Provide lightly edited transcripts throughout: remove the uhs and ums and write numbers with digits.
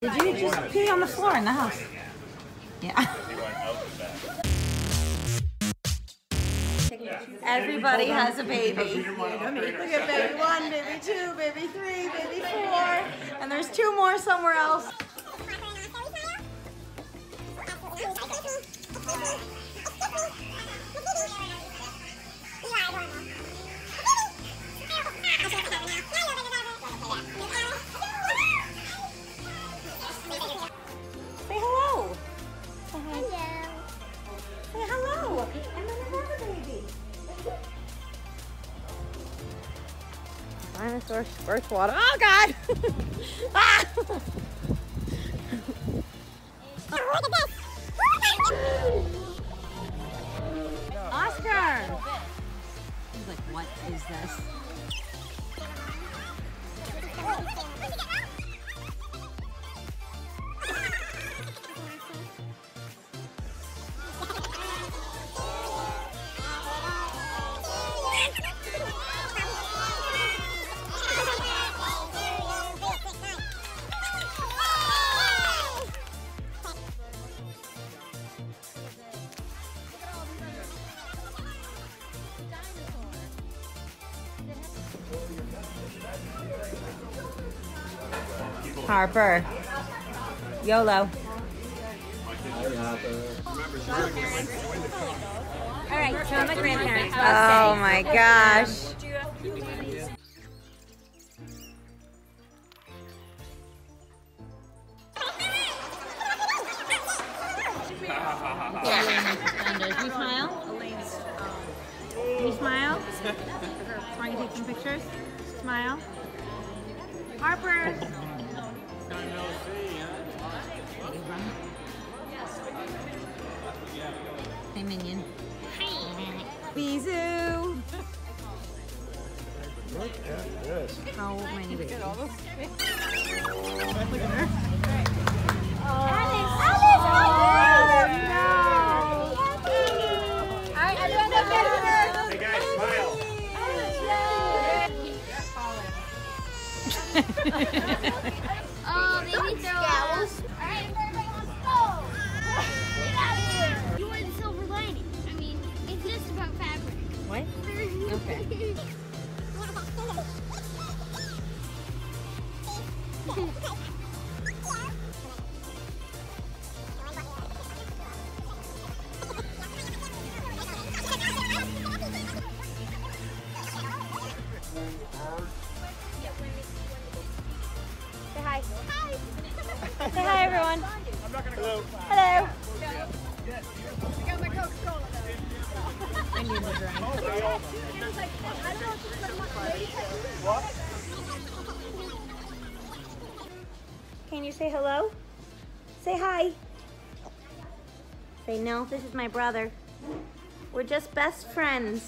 Did you just pee on the floor in the house? Yeah. Everybody has a baby. Look at baby 1, baby 2, baby 3, baby 4, and there's 2 more somewhere else. Say hello. Say hi. Hello. Say hello. And then another baby. Dinosaur squirts water. Oh God! Ah! Look at this. Oscar. He's like, what is this? Harper. YOLO. All right, show my grandparents. Oh my gosh. Can you smile? Can you smile? Want to take some pictures? Smile. Harper. Hey, Minion. Hi. Bisou. Look at this. How many babies? Look at her. Alice! Alice! Oh, no! All right, everyone go get her. Hey, guys, smile. Oh, maybe throw us. Alright, everybody, let's go! Get out of here! You want silver lining. I mean, it's just about fabric. What? Okay. Say hi. Hi. Say hi, everyone. Hello. Hello. I got my Coca-Cola though. I need the drink. What? Can you say hello? Say hi. Say no, this is my brother. We're just best friends.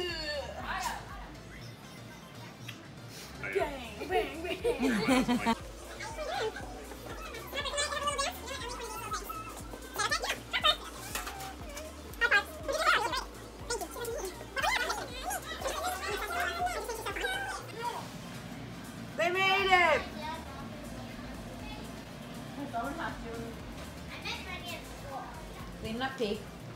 Bang, bang, bang. They made it! Clean up pee.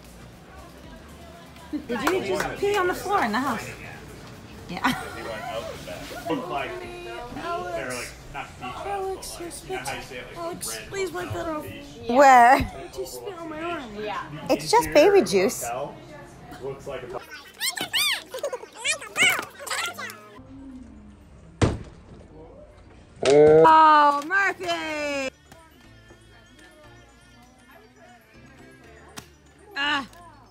Did you just pee on the floor in the house? Yeah. Look like they're like not beach. Alex, Alex, please wipe that off. Yeah. Where? I just spit on my arm. Yeah. It's just baby juice. Looks like a Oh, Murphy! Ah.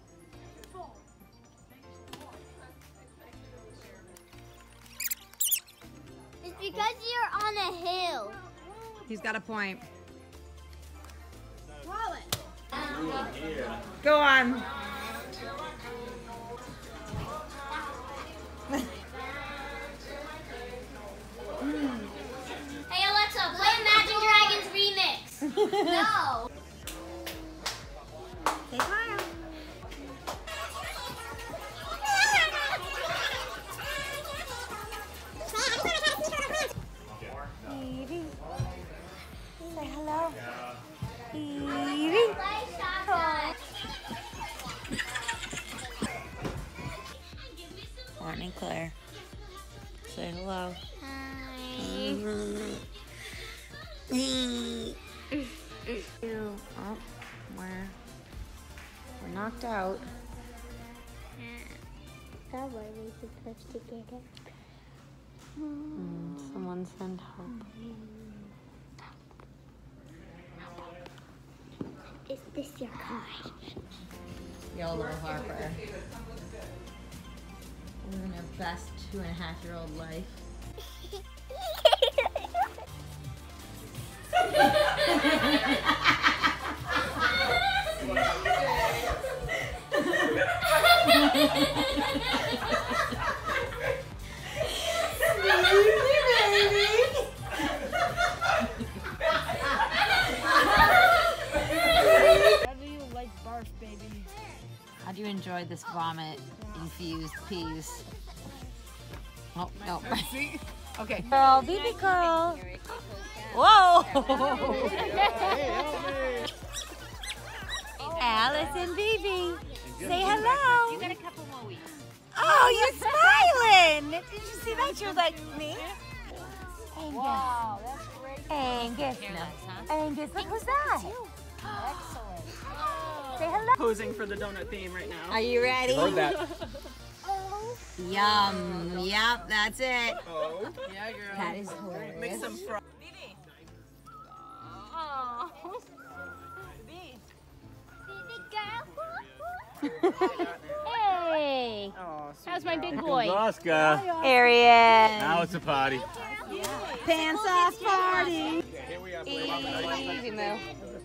It's because you're on a hill. He's got a point. Wallet. Go on. Hey Alexa, play Imagine Dragons remix. No. Say smile. Baby. Say hello. go. Evie. Morning, Claire. Say hello. Hi. Oh, we're knocked out. How are we supposed to get it? Someone send help. Is this your card? YOLO, Harper. Living her best 2.5-year-old life. How do you enjoy this vomit-infused peas? Oh, no. Okay. Girl, baby girl. Whoa! Alice and Bibi, say hello. You got a couple more weeks. Oh, you're smiling. Did you see that? She was like, me? Wow, that's great. Angus. Angus, look who's that? Excellent. Say hello. Posing for the donut theme right now. Are you ready? Heard that. Yum. Yep, that's it. Oh. Yeah, girl. That is hilarious. Make some fries. Oh. Hey. Oh, How's my big boy? Oscar. Harriet. Now it's a party. Pants off party. Here we are. Easy move.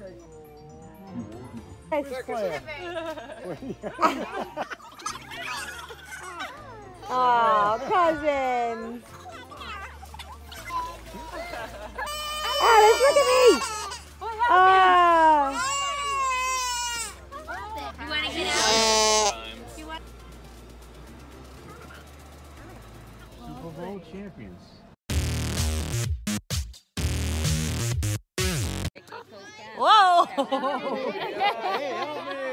Oh, cousins. Alice, look at me. Oh. You want to get out? Super Bowl champions. Whoa. Hey, help me.